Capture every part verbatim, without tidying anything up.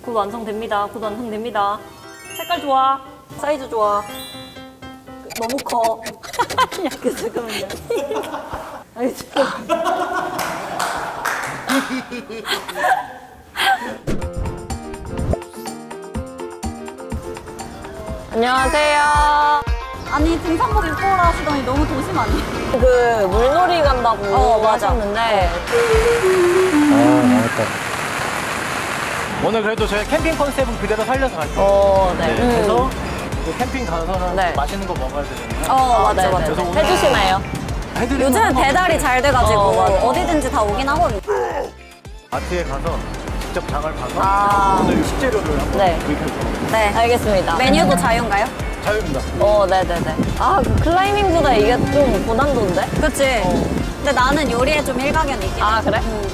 곧 완성됩니다. 곧 완성됩니다. 색깔 좋아. 사이즈 좋아. 너무 커. 야, 그 잠깐만요. 아니, 잠깐. 안녕하세요. 아니 등산복 입고 오라 하시더니 너무 도심 아니에요? 그 물놀이 간다고 어, 맞아. 하셨는데 아, 망했다. 오늘 그래도 저희 캠핑 컨셉은 그대로 살려서 갈게요. 어, 네. 네, 음. 그래서 그 캠핑 가서는 네. 맛있는 거 먹어야 되잖아요. 어 맞죠 네, 맞죠. 네. 오늘- 해주시나요? 해드리는 요즘은 거 배달이 잘 돼가지고 어, 맞아. 어디든지 다 오긴 하거든요. 마트에 가서 직접 장을 봐서 아. 오늘 식재료를 한번 네. 구입해서 네. 알겠습니다. 메뉴도 자유인가요? 자유입니다. 어, 네네네. 아, 그 클라이밍보다 이게 좀 고난도인데? 그치. 어. 근데 나는 요리에 좀 일가견이 있긴 해. 아, 그래? 음.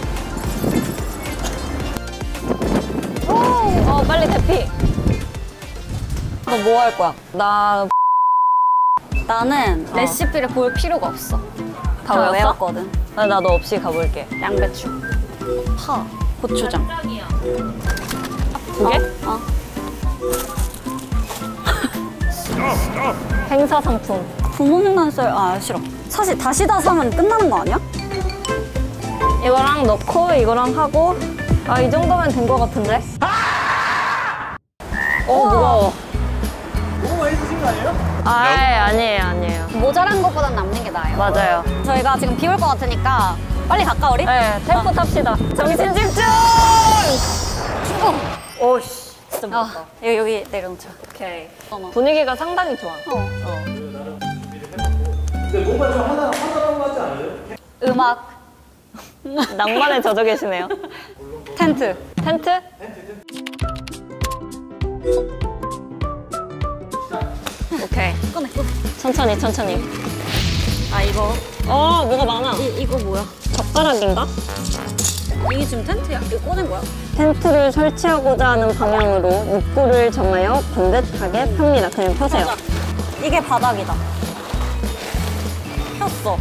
어, 빨리 대피. 너 뭐 할 거야? 나 나는 어. 레시피를 볼 필요가 없어. 다 다 외웠어? 외웠거든. 나, 나 너 없이 가볼게. 양배추, 파, 고추장. 두 개? 어. 행사 상품. 구멍난 썰, 아 싫어. 사실 다시 다 사면 끝나는 거 아니야? 이거랑 넣고 이거랑 하고 아, 이 정도면 된 거 같은데? 어, 무거워. 너무 많이 드신 거 아니에요? 아, 아니에요, 아니에요. 모자란 것보단 남는 게 나아요. 맞아요. 저희가 지금 비 올 것 같으니까 빨리 갈까 우리? 네, 템포 탑시다. 정신 집중! 어. 오씨, 진짜 아, 무겁다. 여기, 여기 내려놓자. 오케이. 어머. 분위기가 상당히 좋아. 어. 어. 근데 뭔가 좀 하나 하나라고 하지 않아요? 음악, 낭만에 젖어 계시네요. 텐트. 텐트? 오케이. 꺼내, 꺼내. 천천히, 천천히. 아, 이거. 어, 뭐가 많아. 이, 이거 뭐야? 젓가락인가? 이게 지금 텐트야? 이거 꺼낸 거야? 텐트를 설치하고자 하는 방향으로 입구를 정하여 반듯하게 펴니다. 그냥 펴세요. 맞아. 이게 바닥이다. 폈어.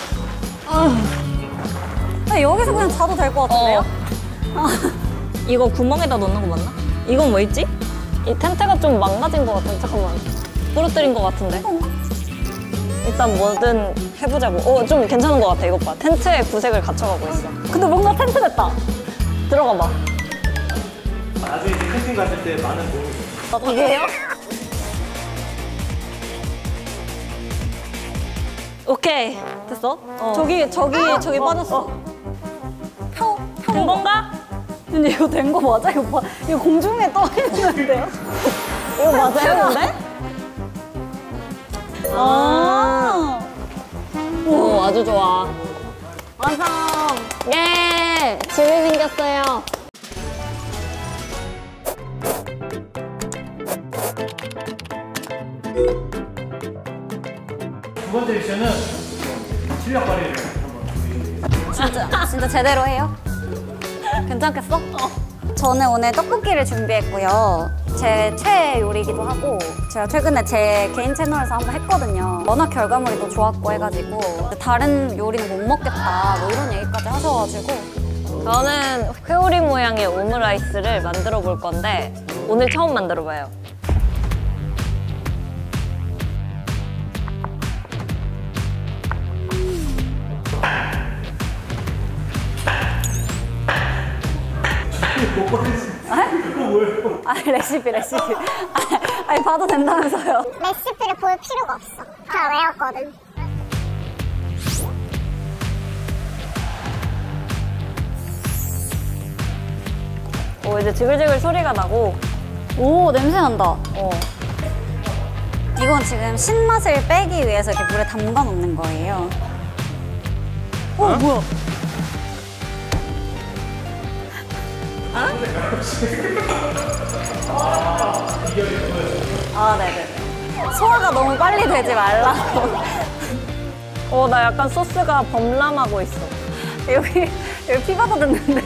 아, 여기서 그냥 자도 될 것 같은데요? 어. 이거 구멍에다 넣는 거 맞나? 이건 뭐 있지? 이 텐트가 좀 망가진 것 같은데. 잠깐만. 부러뜨린 것 같은데. 일단 뭐든 해보자고. 어, 좀 괜찮은 것 같아. 이것 봐. 텐트의 구색을 갖춰가고 있어. 근데 뭔가 텐트 됐다. 들어가 봐. 나중에 이제 캠핑 갔을 때 많은 도움이 이게요? 오케이. 됐어? 어. 저기, 저기, 저기 빠졌어. 펴, 펴. 된 건가? 근데 이거 된 거 맞아? 이거 봐. 이거 공중에 떠 있는데요? 이거 맞아요, 근데? 아. 오, 아주 좋아. 완성. 예! 집이 생겼어요. 두 번째 미션은 실력 발휘를 한번 진짜, 진짜 제대로 해요? 괜찮겠어? 어. 저는 오늘 떡볶이를 준비했고요. 제 최애 요리이기도 하고 제가 최근에 제 개인 채널에서 한번 했거든요. 워낙 결과물이 또 좋았고 해가지고 다른 요리는 못 먹겠다 뭐 이런 얘기까지 하셔가지고 저는 회오리 모양의 오므라이스를 만들어 볼 건데 오늘 처음 만들어 봐요. 아 레시피 레시피 아, 아니 봐도 된다면서요. 레시피를 볼 필요가 없어. 다 외웠거든. 오, 이제 지글지글 소리가 나고. 오 냄새 난다. 어. 이건 지금 신맛을 빼기 위해서 이렇게 물에 담가 놓는 거예요. 어, 뭐야? 아, 네네. 소화가 너무 빨리 되지 말라고. 어, 나 약간 소스가 범람하고 있어. 여기, 여기 피바다 듣는데요.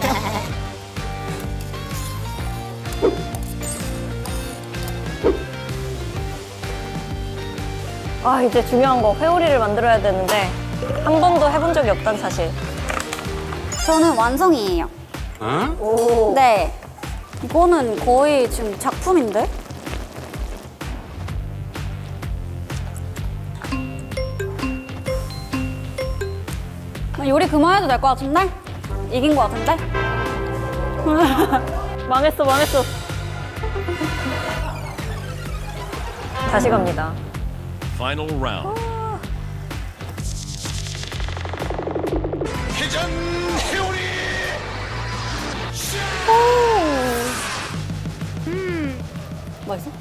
아, 이제 중요한 거 회오리를 만들어야 되는데 한 번도 해본 적이 없단 사실. 저는 완성이에요. 오. 네. 이거는 거의 지금 작품인데? 요리 그만해도 될 것 같은데? 이긴 것 같은데? 망했어, 망했어. 다시 갑니다. Final round. 회전 회오리. 맛있어?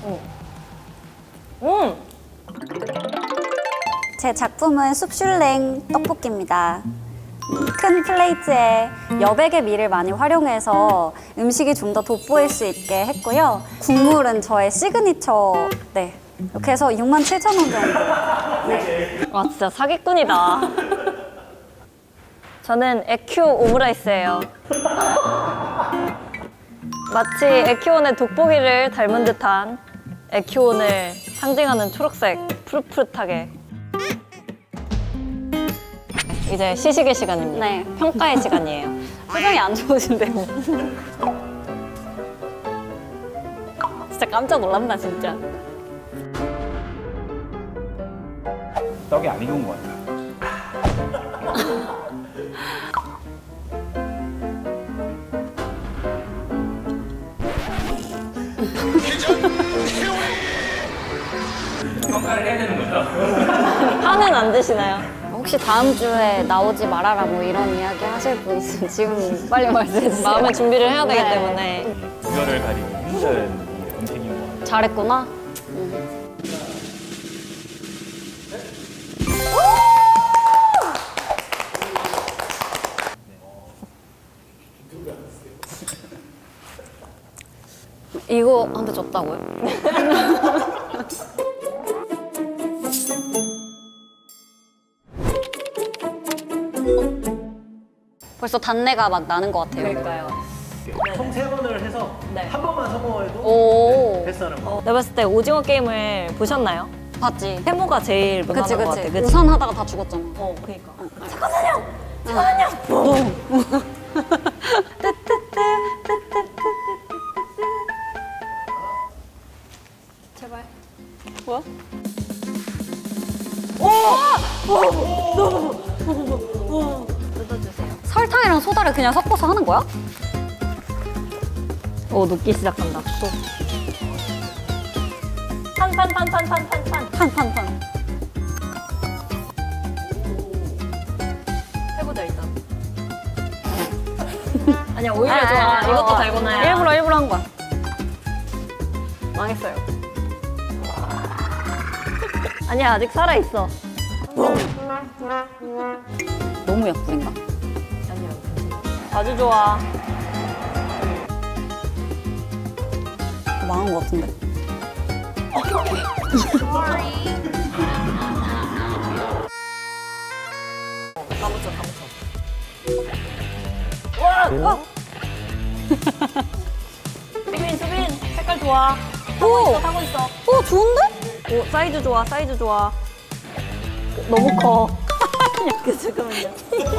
음! 제 작품은 숲슐랭 떡볶이입니다. 큰 플레이트에 여백의 밀을 많이 활용해서 음식이 좀 더 돋보일 수 있게 했고요. 국물은 저의 시그니처, 네. 이렇게 해서 육만 칠천 원 정도. 와, 진짜 사기꾼이다. 저는 에큐 오므라이스예요. 마치 에큐온의 돋보기를 닮은 듯한 에큐온을 상징하는 초록색 푸릇푸릇하게. 이제 시식의 시간입니다. 네. 평가의 시간이에요. 표정이 안 좋으신데요. 진짜 깜짝 놀란다, 진짜. 떡이 안 익은 것 같아요. 평가를 해야 되는 거죠? 파는 안 드시나요? 혹시 다음 주에 나오지 말아라 뭐 이런 이야기 하실 분 있으면 지금 빨리 말씀해 주세요. 마음의 준비를 해야 되기 네. 때문에. 이거를 가리기 힘든 이 음식인 것 같아요. 잘했구나. 이거 한테 줬다고요? 벌써 단내가 막 나는 것 같아요. 그러니까요. 총 세 번을 해서 네. 한 번만 성공해도 오. 네, 패스하는 거. 어, 내가 봤을 때 오징어 게임을 보셨나요? 봤지? 세모가 제일 무난한 그치 것 그치. 같아. 그치? 우선 하다가 다 죽었잖아. 어, 그니까. 제발. 뭐야? 뜯어주세요. 설탕이랑 소다를 그냥 섞어서 하는 거야? 오, 녹기 시작한다. 또. 판, 판, 판, 판, 판, 판, 판. 판, 판, 판. 해보자, 일단. 아니야, 오히려 좋아. 이것도 달고나야. 일부러 일부러 한 거야. 망했어요. 아니야, 아직 살아있어. 너무 약불인가? 아니야. 아주 좋아. 망한 것 같은데. 가보죠, 가보죠. 와! 어! 수빈, 수빈! 색깔 좋아. 타고 있어, 타고 있어. 오, 좋은데? 오, 사이즈 좋아, 사이즈 좋아. 너무 커. 그, 잠깐만요.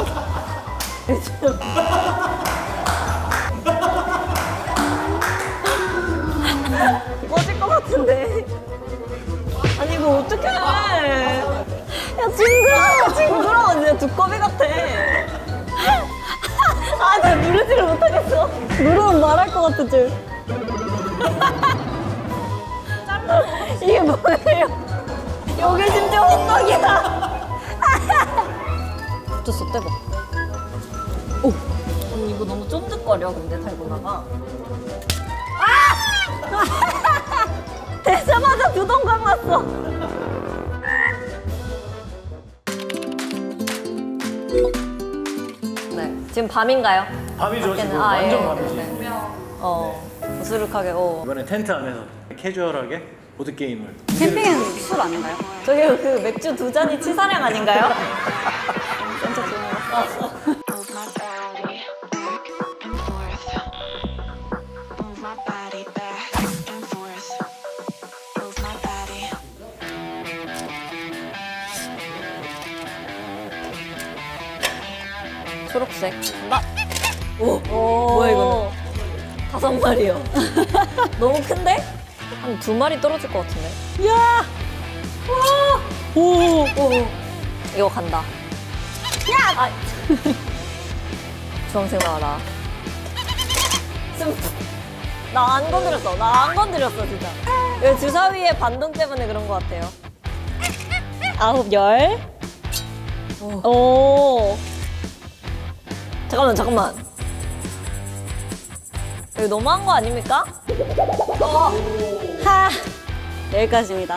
꺼질 것 같은데. 아니, 이거 어떡해. 야, 징그러워, 징그러워. 진짜 두꺼비 같아. 아, 나 누르지를 못하겠어. 누르면 말할 것 같아, 줄. 이게 뭐예요? 여기 심지어 호떡이야. 붙었어, 떼봐. 언니 이거 너무 쫀득거려 근데 달고나가. 아! 대자마자 두동강 났어. 네, 지금 밤인가요? 밤이죠, 밖에는? 지금. 아, 완전 예. 밤이지. 네. 어, 부스룩하게. 어. 이번엔 텐트 안에서 캐주얼하게 보드게임을. 캠핑은 술 아닌가요? 저기 그 맥주 두 잔이 치사량 아닌가요? 진짜 좋은 거. Move my body back and forth. Move my body back and forth. Move my body. 초록색. 나. 오. 오. 뭐야 이거는? 다섯 마리요. 너무 큰데? 한 두 마리 떨어질 것 같은데. 이야! 와! 오! 오! 이거 간다. 야! 아. 주황색 나와라. 나 안 건드렸어. 나 안 건드렸어, 진짜. 이 주사위의 반동 때문에 그런 것 같아요. 아홉, 열. 오. 오. 잠깐만, 잠깐만. 이거 너무한 거 아닙니까? 어. 하. 여기까지입니다.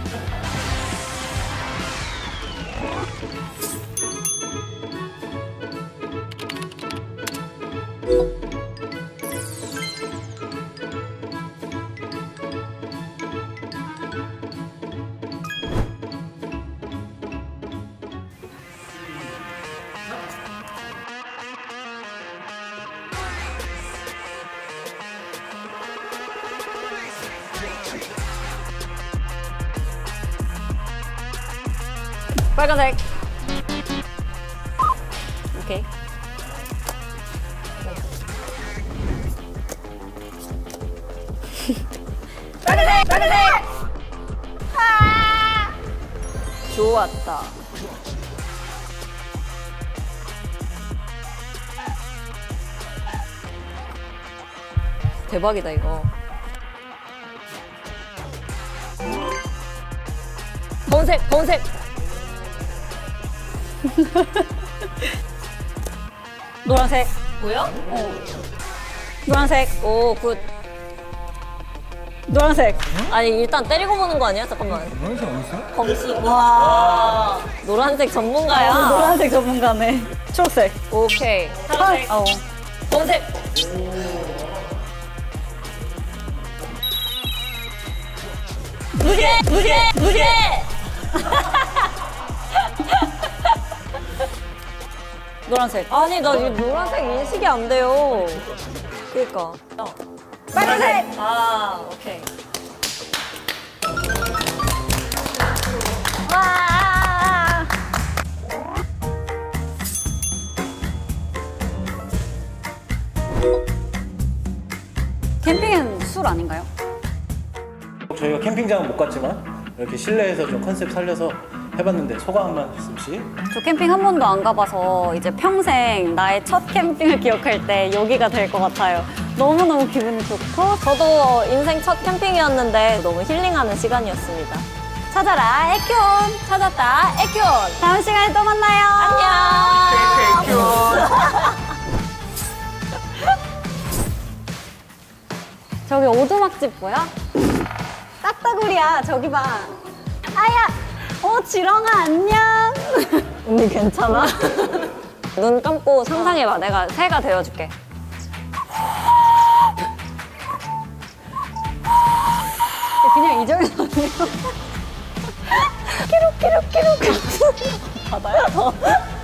빨간색. 오케이. 빨간색! 빨간색! 아! 좋았다. 대박이다, 이거. 검은색! 검은색! 노란색. 뭐야? 어. 노란색. 오, 굿. 노란색. 아니, 일단 때리고 보는 거 아니야? 잠깐만. 노란색 어딨어? 검시. 와. 노란색 전문가야. 어, 노란색 전문가네. 초록색. 오케이. 파란색. 어. 검은색. 무지개! 무지개! 무지개! 노란색. 아니, 나 지금 노란색 인식이 안 돼요. 그니까. 빨간색. 아, 오케이. 와. 캠핑은 술 아닌가요? 저희가 캠핑장은 못 갔지만 이렇게 실내에서 좀 컨셉 살려서 해봤는데 소감 한번 말씀씩. 저 캠핑 한 번도 안 가봐서 이제 평생 나의 첫 캠핑을 기억할 때 여기가 될 것 같아요. 너무너무 기분이 좋고 저도 인생 첫 캠핑이었는데 너무 힐링하는 시간이었습니다. 찾아라 에큐온 찾았다 에큐온 다음 시간에 또 만나요. 안녕! 저기 오두막집 뭐야? 까따구리야 저기 봐. 아야 어 지렁아 안녕. 언니 괜찮아? 눈 감고 상상해봐. 내가 새가 되어줄게. 그냥 이 정도 아니에요? 끼룩끼룩끼룩. 바다야?